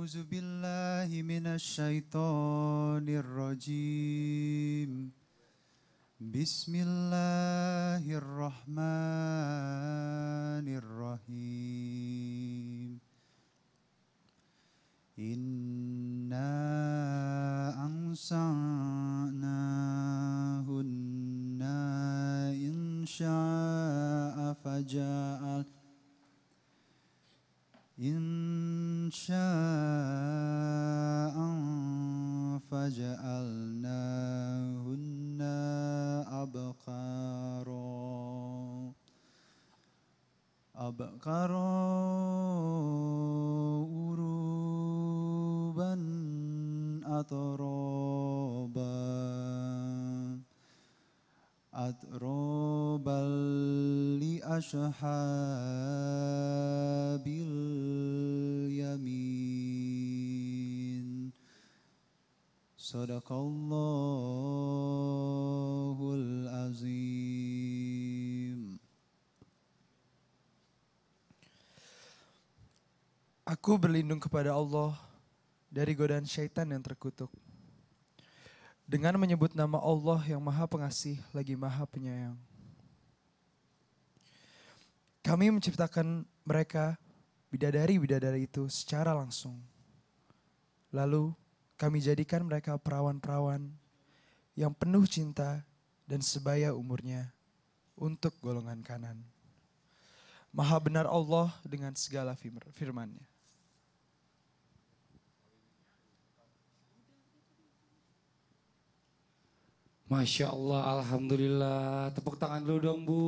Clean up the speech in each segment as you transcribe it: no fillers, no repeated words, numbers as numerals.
أعوذ بالله من الشيطان الرجيم بسم الله الرحمن الرحيم إنا أنشأناهن إنشاء فجعلناهن أبكارا عربا أترابا لأصحاب اليمين صدق الله العظيم. Aku berlindung kepada Allah dari godaan syaitan yang terkutuk. Dengan menyebut nama Allah yang Maha Pengasih lagi Maha Penyayang. Kami menciptakan mereka, bidadari-bidadari itu secara langsung. Lalu kami jadikan mereka perawan-perawan yang penuh cinta dan sebaya umurnya untuk golongan kanan. Maha benar Allah dengan segala firman-Nya. Masya Allah, Alhamdulillah. Tepuk tangan dulu dong, Bu.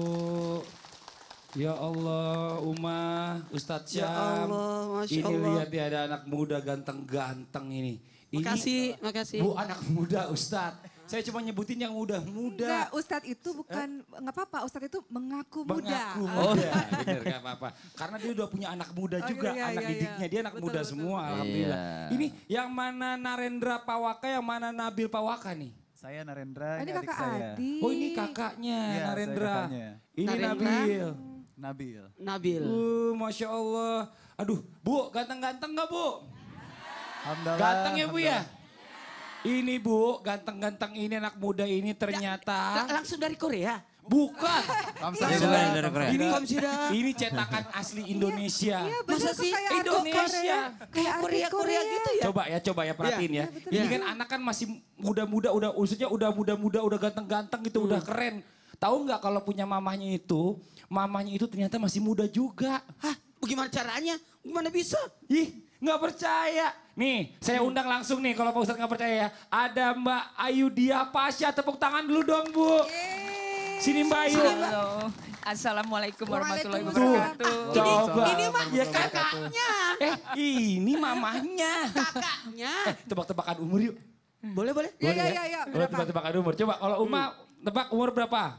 Ya Allah, Uma, Ustadz Syam. Ya Allah, Masya ini Allah. lihat ya, ada anak muda ganteng-ganteng ini. Makasih, makasih. Bu, anak muda Ustadz. Saya cuma nyebutin yang muda-muda. Enggak, Ustadz itu bukan, nggak apa-apa, Ustadz itu mengaku muda. Mengaku muda, bener gak apa-apa. Karena dia udah punya anak muda juga, iya, anak iya, didiknya. Dia anak betul, muda betul. semua, Alhamdulillah. Ini yang mana Narendra Pawaka, yang mana Nabil Pawaka nih? Saya Narendra, Ini adik kakak saya. adik. Oh ini kakaknya, Iya, saya Narendra. kakaknya. Ini Narendra. Nabil. Nabil. Masya Allah. Aduh, Bu, ganteng-ganteng gak Bu? Alhamdulillah. Ganteng ya Bu ya? Ini Bu, ganteng-ganteng ini anak muda ini ternyata. Langsung dari Korea? Bukan. Kamsahamnida. Dari Korea. Ini, Kamsahamnida. ini cetakan asli Indonesia. Iya bener Masa tuh sih? kayak artis Indonesia. Korea. Kayak artis Korea-Korea gitu ya? Coba ya perhatiin ya. betul. Ini kan anak kan masih muda-muda, udah usianya udah muda-muda, udah ganteng-ganteng gitu, udah keren. Tahu nggak kalau punya mamahnya itu ternyata masih muda juga. Hah? Bagaimana caranya? Gimana bisa? Ih, nggak percaya. Nih, saya undang langsung nih kalau Pak Ustadz nggak percaya ya. Ada Mbak Ayu Dia Pasha, tepuk tangan dulu dong Bu. Sini Mbak Ayu. Halo. Assalamualaikum warahmatullahi wabarakatuh. Coba. Ini mah Ya kan? kakaknya. Ini mamahnya. Kakaknya. Tebak-tebakan umur yuk. Boleh, boleh. Iya. Boleh tebak-tebakan umur. Coba kalau Uma tebak umur berapa?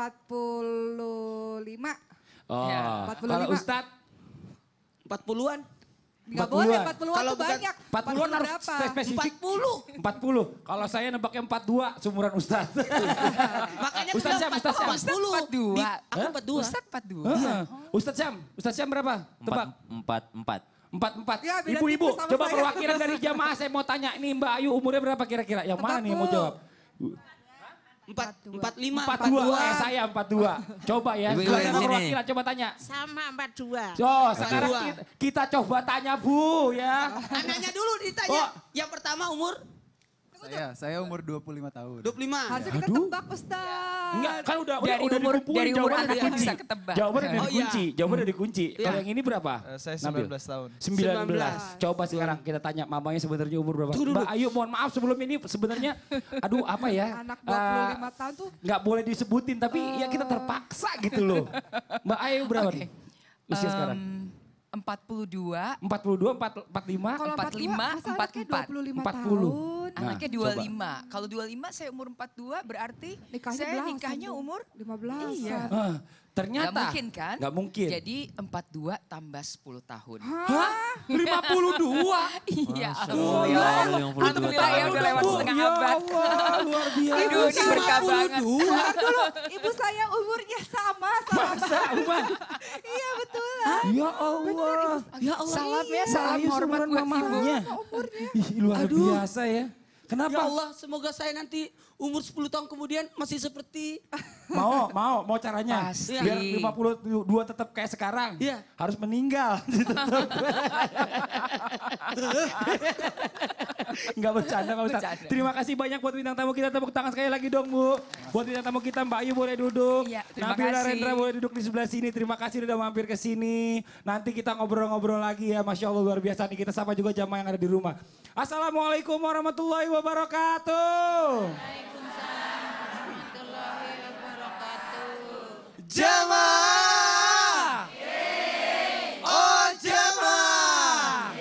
45. Oh, Ya, 45. kalau Ustadz 40-an. Nggak 40-an. boleh, 40-an Kalau tuh bukan banyak. 40-an harus berapa? spesifik. 40. 40. Kalau saya nebaknya 42, seumuran Ustadz. Makanya Ustadz Syam, Ustadz Syam. 40. 42. Aku 42. Ustadz 42. Heeh. Ustadz Syam berapa? Tebak. 4. Ya, beda Ibu-ibu, tipis sama coba saya. perwakilan dari jamaah saya mau tanya nih Mbak Ayu umurnya berapa kira-kira? Yang mana nih yang mau jawab? 45. 42, saya 42. Coba ya, Ibu-ibu silakan di sini. perwakilan coba tanya. Sama 42. Sekarang kita coba tanya Bu ya. Anaknya dulu ditanya. Yang pertama umur Saya umur 25 tahun. 25. Harusnya kita Aduh. tebak Ustaz. Enggak, kan udah Dari umur dikumpulin, umur jawabannya anak pun dikunci. bisa ketebak. Jawabannya udah Oh, iya. dikunci, jawabannya udah dikunci. Kalau yang ini berapa? Saya Nabil? 19 tahun. 19. Coba sekarang kita tanya mamanya sebenarnya umur berapa. Tunggu dulu. Mbak Ayu mohon maaf sebelum ini sebenarnya aduh apa ya. Anak 25 tahun tuh. Nggak boleh disebutin tapi ya kita terpaksa gitu loh. Mbak Ayu berapa nih? Usia sekarang? 42, 42, 45, Kalau 45, masa anaknya 44. 25 40. tahun. anaknya Nah, 25. Kalau 25 saya umur 42 berarti Nikahnya saya belasan nikahnya dong. umur 15. Iya. ternyata. Nggak mungkin kan? Nggak mungkin. Jadi 42 tambah 10 tahun. Hah? 52? Iya. Allah. Alhamdulillah ya udah lewat setengah Ya abad. Allah, luar biasa. Aduh ini berkah banget. Bentar dulu, ibu saya umurnya sama. Masa, Uma? Iya betul. Ya Allah. Ya Allah. Salam ya, salam Ayu hormat seumuran buat mamahnya. Ih, luar Aduh. biasa ya. Ya Kenapa? Allah, semoga saya nanti umur 10 tahun kemudian masih seperti Mau caranya. Pasti. Biar 52 tetap kayak sekarang. Iya. Harus meninggal. Enggak bercanda Pak Ustadz. Bercanda. Terima kasih banyak buat bintang tamu kita. Tepuk tangan sekali lagi dong Bu. Buat bintang tamu kita Mbak Ayu boleh duduk. Iya, terima Nabil kasih. Narendra boleh duduk di sebelah sini. Terima kasih udah mampir ke sini. Nanti kita ngobrol-ngobrol lagi ya. Masya Allah luar biasa nih. Kita sapa juga jamaah yang ada di rumah. Assalamualaikum warahmatullahi wabarakatuh. Jamaah. Oh jamaah.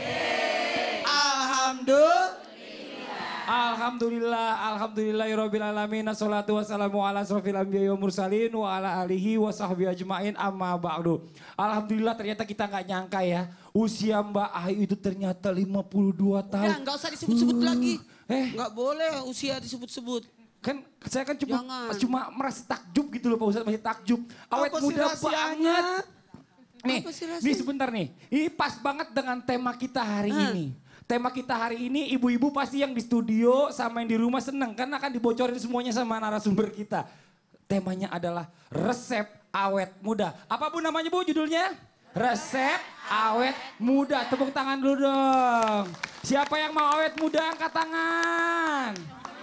Alhamdulillah alamin. Assalatu wassalamu ala asrofil anbiya wa mursalin wa ala alihi wa sahbihi ajmain amma ba'du. Alhamdulillah ternyata kita nggak nyangka ya. Usia Mbak Ayu itu ternyata 52 tahun. Udah nggak usah disebut-sebut lagi. Nggak Nggak boleh usia disebut-sebut. Kan saya kan Jangan. cuma merasa takjub gitu loh Pak Ustadz, masih takjub. Awet Apa sih muda rahasianya? banget. Nih, Apa sih rahasianya? nih sebentar nih. Ini pas banget dengan tema kita hari ini. Tema kita hari ini ibu-ibu pasti yang di studio sama yang di rumah seneng. Karena akan dibocorin semuanya sama narasumber kita. Temanya adalah resep awet muda. Apa Bu namanya Bu judulnya? Resep awet muda. Tepuk tangan dulu dong. Siapa yang mau awet muda angkat tangan.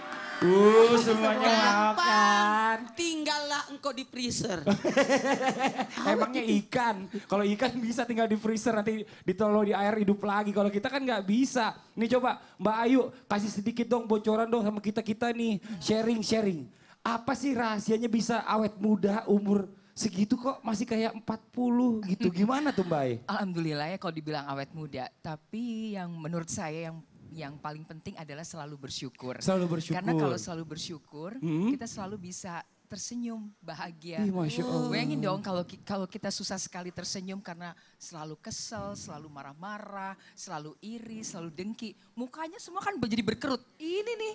Semuanya mau kan. Tinggallah engkau di freezer. Emangnya ikan. Kalau ikan bisa tinggal di freezer nanti ditaruh di air hidup lagi. Kalau kita kan nggak bisa. Nih coba Mbak Ayu kasih sedikit dong bocoran dong sama kita-kita nih. Sharing. Apa sih rahasianya bisa awet muda umur segitu kok masih kayak 40 gitu. Gimana tuh Mbak Ayu? Alhamdulillah ya kalau dibilang awet muda. Tapi yang menurut saya yang paling penting adalah selalu bersyukur. Selalu bersyukur. Karena kalau selalu bersyukur, kita selalu bisa tersenyum, bahagia. Ih, Masya Allah. Bayangin dong kalau kita susah sekali tersenyum karena selalu kesel, selalu marah-marah, selalu iri, selalu dengki. Mukanya semua kan jadi berkerut. Ini nih,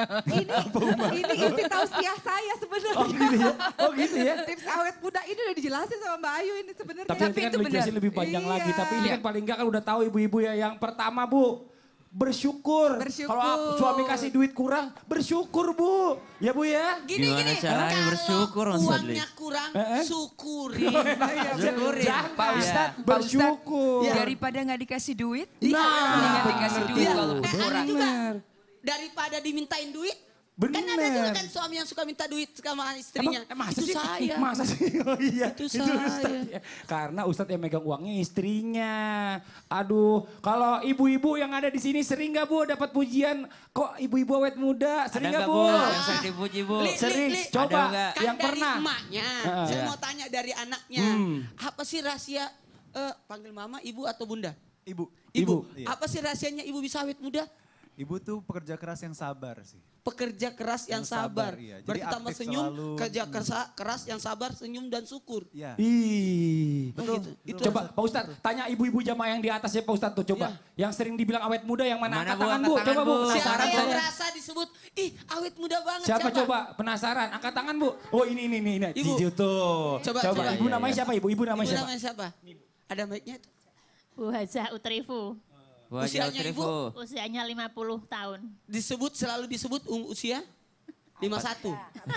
ini isi tausiah saya sebenarnya. Oh gitu ya? Tips awet muda ini udah dijelasin sama Mbak Ayu ini sebenarnya. Tapi nanti kan itu dijelasin benar. lebih panjang Iya. lagi. Tapi ini Iya. kan paling enggak kan udah tahu ibu-ibu ya. Yang pertama Bu, bersyukur. Bersyukur. Kalau suami kasih duit kurang, bersyukur Bu. Ya Bu ya? Gimana caranya bersyukur Mas Fadli? Uangnya kurang, syukuri. Pak Iya. Ustadz, Bersyukur. daripada nggak dikasih duit, Nah, mendingan dikasih duit bener. walaupun Ada kurang. juga daripada dimintain duit. Kan ada juga kan suami yang suka minta duit sama istrinya. Masa Itu sih? saya. Masa sih? Oh iya. Itu saya. Ustadz ya. Karena Ustadz yang megang uangnya istrinya. Aduh, kalau ibu-ibu yang ada di sini sering gak Bu dapat pujian? Kok ibu-ibu awet muda? Sering Ada gak nggak Bu? Yang sering dipuji Bu? Sering. Li. Coba Ada nggak? Kan yang dari pernah. emaknya, saya Iya. mau tanya dari anaknya. Apa sih rahasia, panggil mama, ibu atau bunda? Ibu. Ibu. Iya. Apa sih rahasianya ibu bisa awet muda? Ibu tuh pekerja keras yang sabar sih. Pekerja keras yang Yang sabar, sabar. iya. Jadi Berarti tambah aktif senyum, selalu. kerja keras yang sabar, senyum dan syukur. Iya. Ih, Betul. Itu coba Pak Ustadz tanya ibu-ibu jamaah yang di atas ya Pak Ustadz tuh coba. Yang sering dibilang awet muda yang mana? Mana, Angkat Bu? tangan Angkat Bu, tangan, coba Bu. Bu. Siapa Penasaran yang saya. merasa disebut, ih awet muda banget. Siapa coba? Penasaran? Angkat tangan Bu. Oh ini. Ibu. Cici tuh. Coba. Ibu Iya, namanya iya. siapa Ibu? Ibu Ibu namanya siapa? namanya siapa? Ada mic-nya tuh. Bu Hajah Utrifu, Bu Haji Usianya Utrifu. usianya 50 tahun. Selalu disebut usia 51.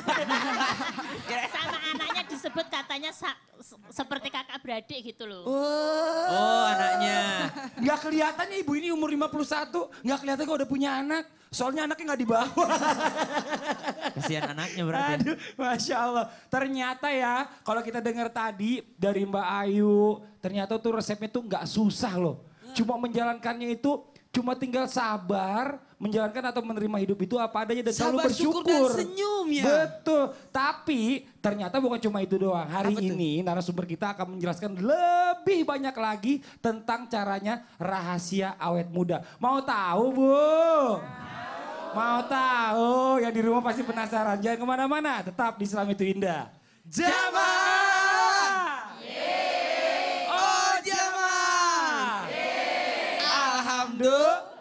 Sama anaknya disebut katanya seperti kakak beradik gitu loh. Oh anaknya. Nggak kelihatannya ibu ini umur 51. Nggak kelihatan kok udah punya anak. Soalnya anaknya nggak dibawa. Kasihan anaknya berarti. Aduh, Masya Allah. Ternyata ya, kalau kita dengar tadi dari Mbak Ayu, ternyata tuh resepnya tuh nggak susah loh. Cuma menjalankannya itu, cuma tinggal sabar, menjalankan atau menerima hidup itu apa adanya dan selalu Sabar, syukur, bersyukur. dan senyum ya. Betul. Tapi ternyata bukan cuma itu doang. Hari Apa tuh? ini narasumber kita akan menjelaskan lebih banyak lagi tentang caranya rahasia awet muda. Mau tahu Bu? Mau tahu? Yang di rumah pasti penasaran. Jangan kemana-mana. Tetap di Islam itu Indah. Jamaah! Oh jamaah! Alhamdulillah.